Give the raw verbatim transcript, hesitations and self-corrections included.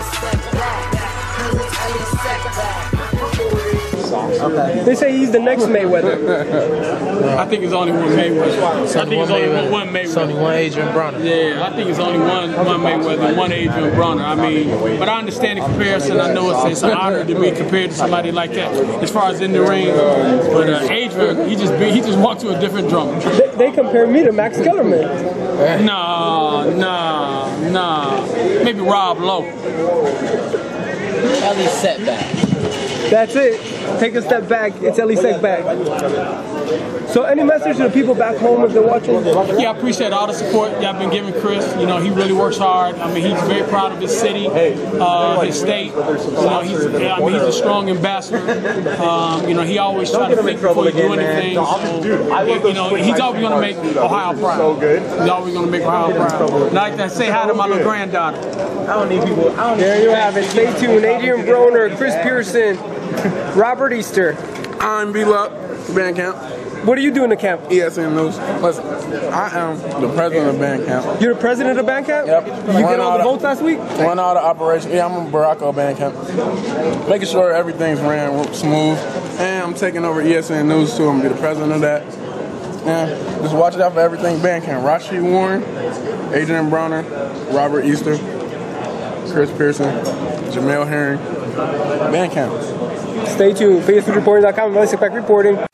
Okay. They say he's the next Mayweather. I think it's only one Mayweather. I think it's only one, one Mayweather. It's only one Adrien Broner. Yeah, I think it's only one one Mayweather, one Adrien Broner. I mean, but I understand the comparison. I know it's, it's an honor to be compared to somebody like that. As far as in the ring, but uh, Adrien, he just be, he just walked to a different drum. They, they compare me to Max Kellerman. Nah, nah, nah. Maybe Rob Lowe. Ellie setback. That's it. Take a step back. It's Ellie setback. So any message to the people back home if they're watching? Yeah, I appreciate all the support y'all been giving Chris. You know, he really works hard. I mean, he's very proud of his city, uh, his state. You know, he's, I mean, he's a strong ambassador. Um, you know, he always tries to think before he do anything. So, you know, he's always going to make Ohio proud. He's always going to make Ohio proud. Like that, say hi to my little granddaughter. I don't need people. I don't there you have it. Stay tuned. Adrien Broner, Chris Pearson, Robert Easter. I'm B-Luck, bandcamp. What are you doing in camp? E S N News. Listen, I am the president of bandcamp. You're the president of bandcamp? Yep. You get all the votes last week? Run all the operations. Yeah, I'm a Baracko bandcamp. Making sure everything's ran smooth. And I'm taking over E S N News too. I'm gonna be the president of that. And just watch out for everything bandcamp. Rashid Warren, Adrien Broner, Robert Easter, Chris Pearson, Jamel Herring, bandcamp. Stay tuned. Face Food Reporting dot com, Ellie Setback reporting.